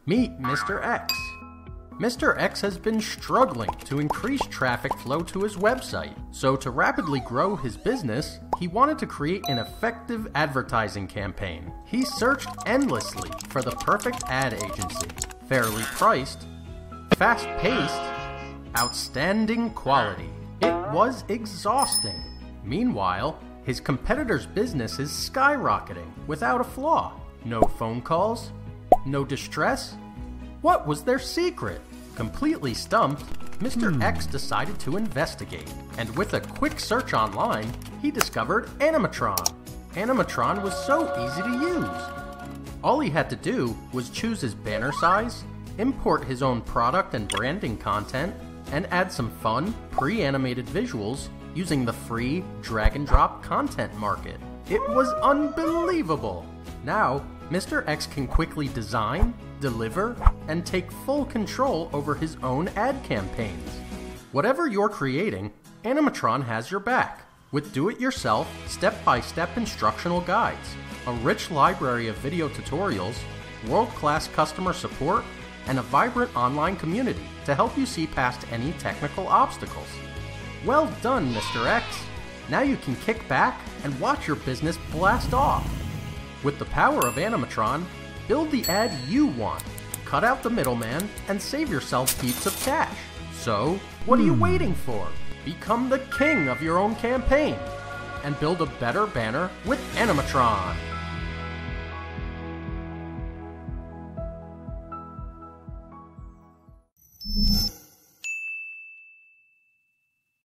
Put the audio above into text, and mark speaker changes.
Speaker 1: Meet Mr. X. Mr. X has been struggling to increase traffic flow to his website, so to rapidly grow his business, he wanted to create an effective advertising campaign. He searched endlessly for the perfect ad agency, fairly priced, fast-paced, outstanding quality. It was exhausting. Meanwhile, his competitor's business is skyrocketing without a flaw. No phone calls, no distress. What was their secret? Completely stumped, Mr. X decided to investigate, and with a quick search online, he discovered Animatron. Animatron was so easy to use. All he had to do was choose his banner size, import his own product and branding content, and add some fun, pre-animated visuals using the free drag-and-drop content market. It was unbelievable! Now, Mr. X can quickly design, deliver, and take full control over his own ad campaigns. Whatever you're creating, Animatron has your back, with do-it-yourself, step-by-step instructional guides, a rich library of video tutorials, world-class customer support, and a vibrant online community to help you see past any technical obstacles. Well done, Mr. X! Now you can kick back and watch your business blast off. With the power of Animatron, build the ad you want, cut out the middleman, and save yourself heaps of cash. So, what are you waiting for? Become the king of your own campaign and build a better banner with Animatron.